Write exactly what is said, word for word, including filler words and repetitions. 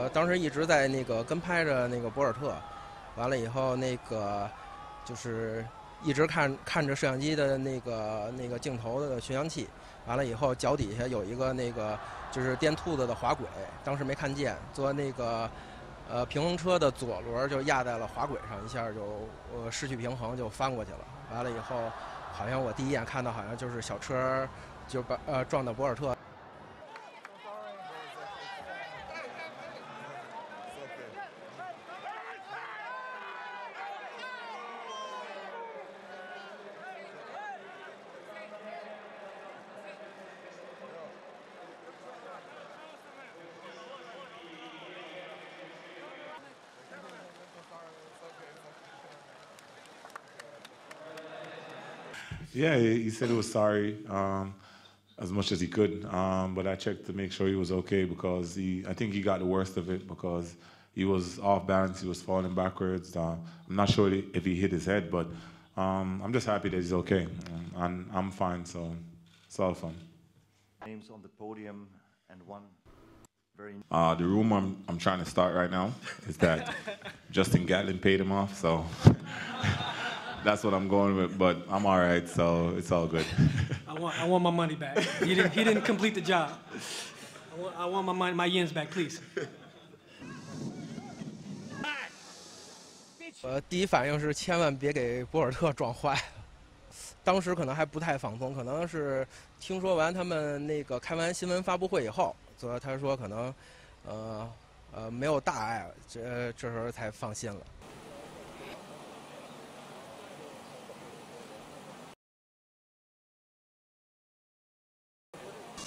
当时一直在那个跟拍着那个博尔特，完了以后那个就是一直看看着摄像机的那个那个镜头的巡洋器，完了以后脚底下有一个那个就是电兔子的滑轨，当时没看见，坐那个呃平衡车的左轮就压在了滑轨上，一下就呃失去平衡就翻过去了。完了以后，好像我第一眼看到好像就是小车就把呃撞到博尔特。 Yeah, he said he was sorry um, as much as he could, um, but I checked to make sure he was okay because he, I think he got the worst of it because he was off balance, he was falling backwards. Uh, I'm not sure if he hit his head, but um, I'm just happy that he's okay, and I'm fine, so it's all fun. Names on the podium and one very. Uh, the rumor I'm, I'm trying to start right now is that Justin Gatlin paid him off, so. That's what I'm going with, but I'm all right, so it's all good. I want, I want my money back. He didn't, he didn't complete the job. I want, I want my money, my yens back, please. 呃，第一反应是千万别给博尔特撞坏了。当时可能还不太放松，可能是听说完他们那个开完新闻发布会以后，所以他说可能，呃呃没有大碍，这这时候才放心了。